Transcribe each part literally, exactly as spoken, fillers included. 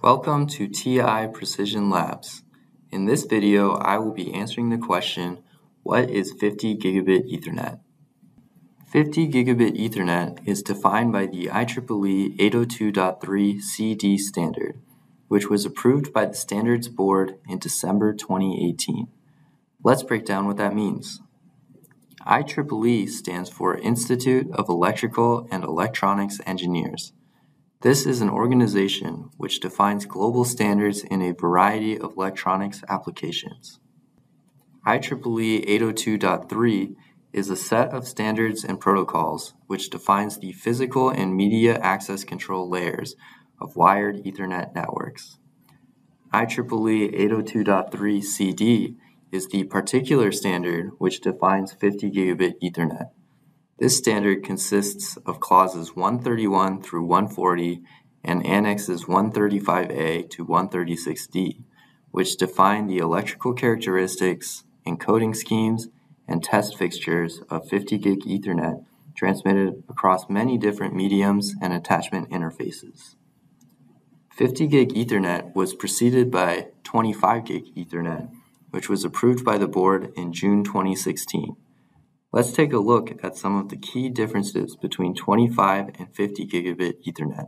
Welcome to T I Precision Labs. In this video, I will be answering the question, what is fifty gigabit Ethernet? fifty gigabit Ethernet is defined by the I triple E eight oh two dot three C D standard, which was approved by the Standards Board in December twenty eighteen. Let's break down what that means. I triple E stands for Institute of Electrical and Electronics Engineers. This is an organization which defines global standards in a variety of electronics applications. I triple E eight oh two dot three is a set of standards and protocols which defines the physical and media access control layers of wired Ethernet networks. I triple E eight oh two dot three C D is the particular standard which defines fifty gigabit Ethernet. This standard consists of clauses one thirty-one through one forty and annexes one thirty-five A to one thirty-six D, which define the electrical characteristics, encoding schemes, and test fixtures of fifty gig Ethernet transmitted across many different mediums and attachment interfaces. fifty gig Ethernet was preceded by twenty-five gig Ethernet, which was approved by the board in June twenty sixteen. Let's take a look at some of the key differences between twenty-five and fifty gigabit Ethernet.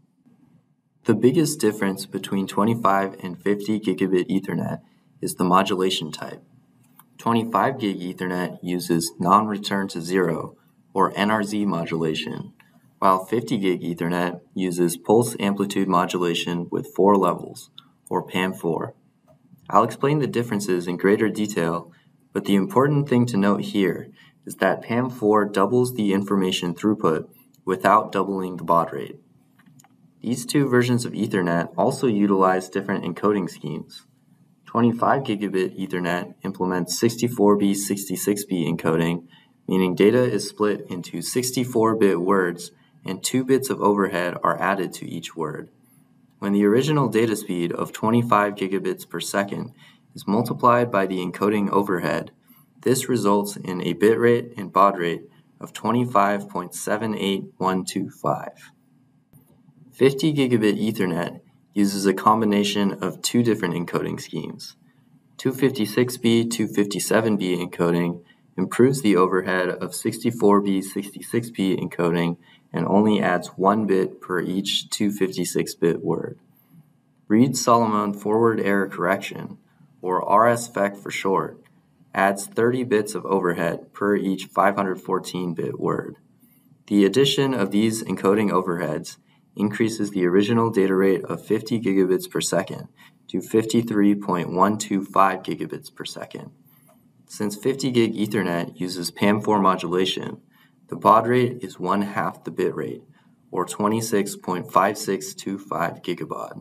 The biggest difference between twenty-five and fifty gigabit Ethernet is the modulation type. twenty-five gig Ethernet uses non-return to zero, or N R Z modulation, while fifty gig Ethernet uses pulse amplitude modulation with four levels, or P A M four. I'll explain the differences in greater detail, but the important thing to note here is that P A M four doubles the information throughput without doubling the baud rate. These two versions of Ethernet also utilize different encoding schemes. twenty-five gigabit Ethernet implements sixty-four B sixty-six B encoding, meaning data is split into sixty-four bit words and two bits of overhead are added to each word. When the original data speed of twenty-five gigabits per second is multiplied by the encoding overhead, this results in a bit rate and baud rate of twenty-five point seven eight one two five. fifty gigabit Ethernet uses a combination of two different encoding schemes. two fifty-six B, two fifty-seven B encoding improves the overhead of sixty-four B sixty-six B encoding and only adds one bit per each two fifty-six bit word. Reed-Solomon forward error correction, or R S F E C for short, adds thirty bits of overhead per each five hundred fourteen bit word. The addition of these encoding overheads increases the original data rate of fifty gigabits per second to fifty-three point one two five gigabits per second. Since fifty gig Ethernet uses P A M four modulation, the baud rate is one half the bit rate, or twenty-six point five six two five gigabaud.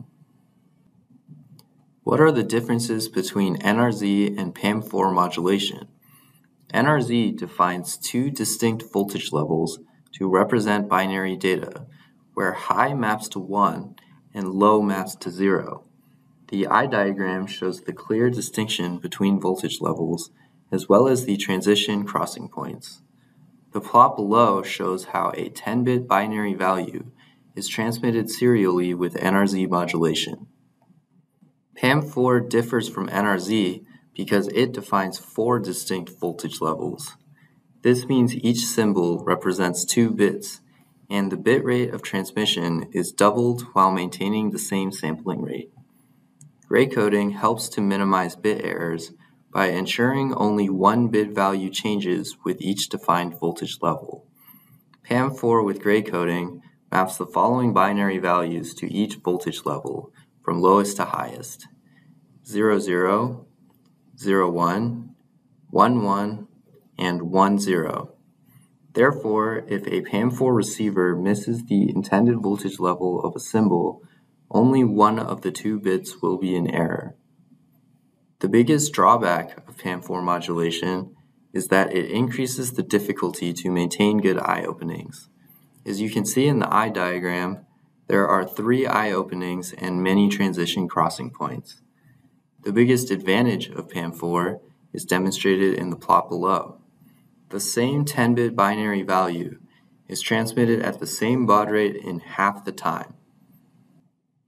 What are the differences between N R Z and P A M four modulation? N R Z defines two distinct voltage levels to represent binary data, where high maps to one and low maps to zero. The eye diagram shows the clear distinction between voltage levels, as well as the transition crossing points. The plot below shows how a ten bit binary value is transmitted serially with N R Z modulation. P A M four differs from N R Z because it defines four distinct voltage levels. This means each symbol represents two bits, and the bit rate of transmission is doubled while maintaining the same sampling rate. Gray coding helps to minimize bit errors by ensuring only one bit value changes with each defined voltage level. P A M four with gray coding maps the following binary values to each voltage level, from lowest to highest: zero zero, zero one, one one, and one zero. Therefore, if a P A M four receiver misses the intended voltage level of a symbol, only one of the two bits will be in error. The biggest drawback of P A M four modulation is that it increases the difficulty to maintain good eye openings. As you can see in the eye diagram, there are three eye openings and many transition crossing points. The biggest advantage of P A M four is demonstrated in the plot below. The same ten bit binary value is transmitted at the same baud rate in half the time.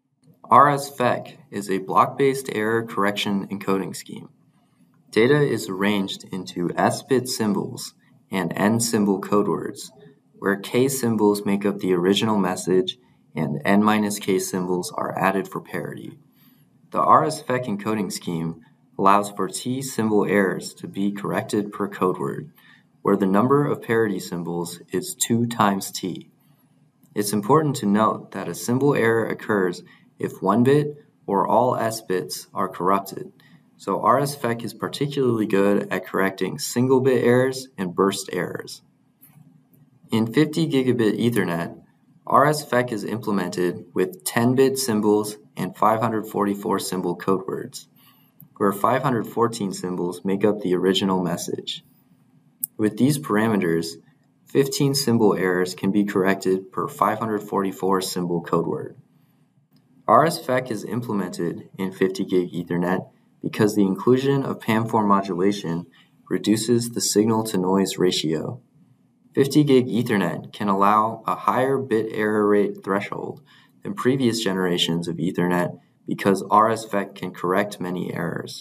R S F E C is a block-based error correction encoding scheme. Data is arranged into S-bit symbols and N-symbol code words, where K symbols make up the original message and N-K symbols are added for parity. The R S F E C encoding scheme allows for T symbol errors to be corrected per code word, where the number of parity symbols is two times T. It's important to note that a symbol error occurs if one bit or all S bits are corrupted, so R S F E C is particularly good at correcting single bit errors and burst errors. In fifty gigabit Ethernet, R S F E C is implemented with ten bit symbols and five hundred forty-four symbol code words, where five hundred fourteen symbols make up the original message. With these parameters, fifteen symbol errors can be corrected per five hundred forty-four symbol code word. R S F E C is implemented in fifty gig Ethernet because the inclusion of P A M four modulation reduces the signal-to-noise ratio. fifty gig Ethernet can allow a higher bit error rate threshold than previous generations of Ethernet because R S F E C can correct many errors.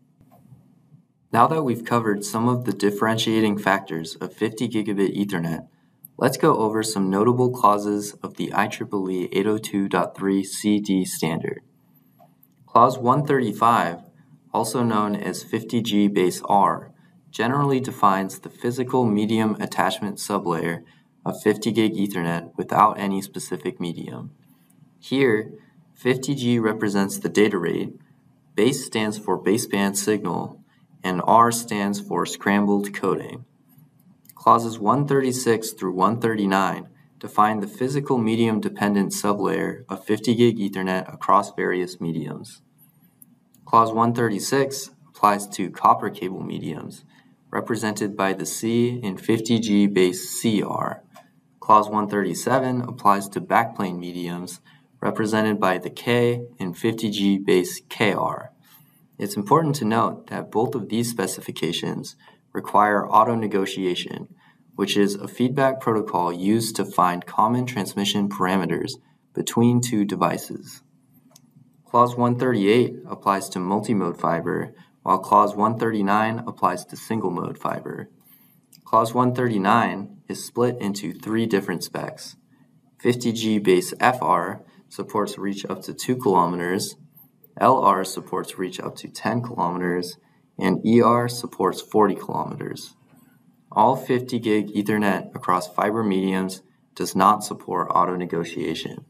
Now that we've covered some of the differentiating factors of fifty gigabit Ethernet, let's go over some notable clauses of the I triple E eight oh two dot three C D standard. Clause one thirty-five, also known as fifty G base R, generally defines the physical medium attachment sublayer of fifty gig Ethernet without any specific medium. Here, fifty G represents the data rate, base stands for baseband signal, and R stands for scrambled coding. Clauses one thirty-six through one thirty-nine define the physical medium dependent sublayer of fifty gig Ethernet across various mediums. Clause one thirty-six applies to copper cable mediums, represented by the C in fifty G base C R. Clause one thirty-seven applies to backplane mediums, represented by the K in fifty G base K R. It's important to note that both of these specifications require auto-negotiation, which is a feedback protocol used to find common transmission parameters between two devices. Clause one thirty-eight applies to multi-mode fiber, while Clause one thirty-nine applies to single-mode fiber. Clause one thirty-nine is split into three different specs. fifty G base F R supports reach up to two kilometers, L R supports reach up to ten kilometers, and E R supports forty kilometers. All fifty gig Ethernet across fiber mediums does not support auto-negotiation.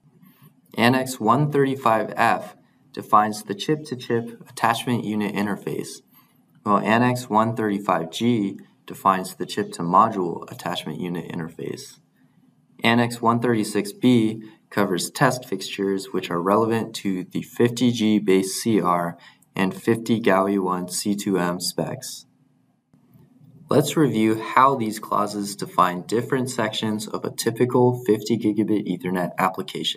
Annex one thirty-five F defines the chip-to-chip attachment unit interface, while Annex one thirty-five G defines the chip-to-module attachment unit interface. Annex one thirty-six B covers test fixtures which are relevant to the fifty G base C R and fifty G A W one C two M specs. Let's review how these clauses define different sections of a typical fifty gigabit Ethernet application.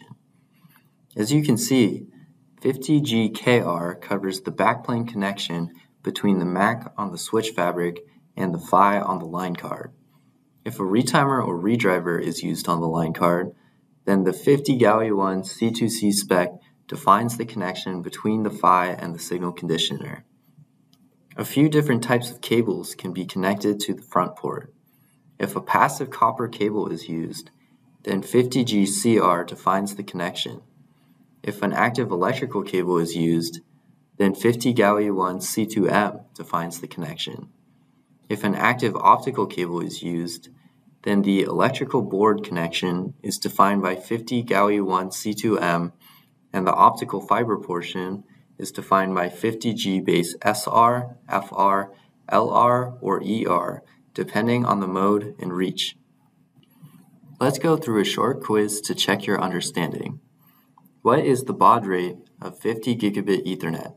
As you can see, fifty G K R covers the backplane connection between the M A C on the switch fabric and the F I on the line card. If a retimer or redriver is used on the line card, then the fifty G A W one C two C spec defines the connection between the F I and the signal conditioner. A few different types of cables can be connected to the front port. If a passive copper cable is used, then fifty G C R defines the connection. If an active electrical cable is used, then fifty G A W one C two M defines the connection. If an active optical cable is used, then the electrical board connection is defined by fifty G A W one C two M, and the optical fiber portion is defined by fifty G base S R, F R, L R, or E R, depending on the mode and reach. Let's go through a short quiz to check your understanding. What is the baud rate of fifty gigabit Ethernet?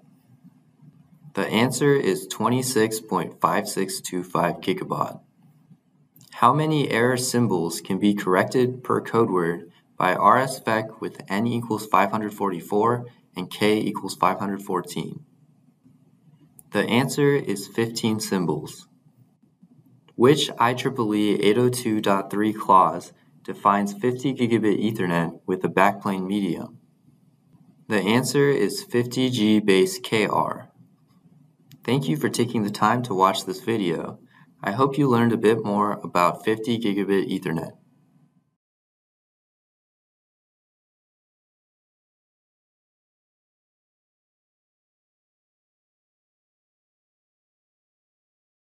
The answer is twenty-six point five six two five gigabaud. How many error symbols can be corrected per code word by R S F E C with N equals five hundred forty-four and K equals five hundred fourteen? The answer is fifteen symbols. Which I triple E eight oh two dot three clause defines fifty gigabit Ethernet with a backplane medium? The answer is fifty G base K R. Thank you for taking the time to watch this video. I hope you learned a bit more about fifty gigabit Ethernet.